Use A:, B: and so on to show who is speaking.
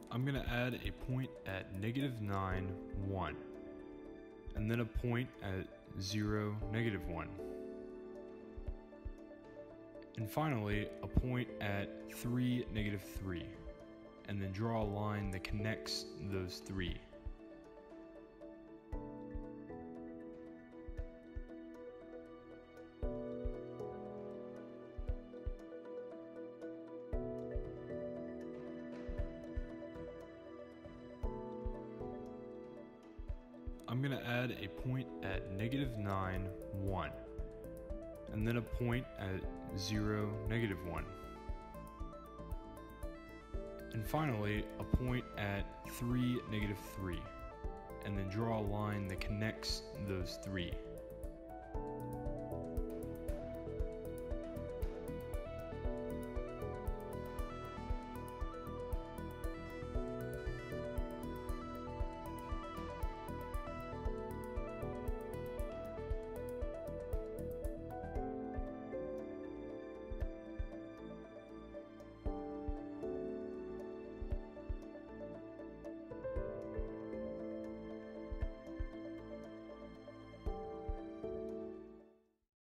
A: I'm going to add a point at -9, 1, and then a point at 0, -1. And finally, a point at 3, -3, and then draw a line that connects those three. I'm going to add a point at -9, 1, and then a point at 0, -1. And finally, a point at 3, -3, and then draw a line that connects those three.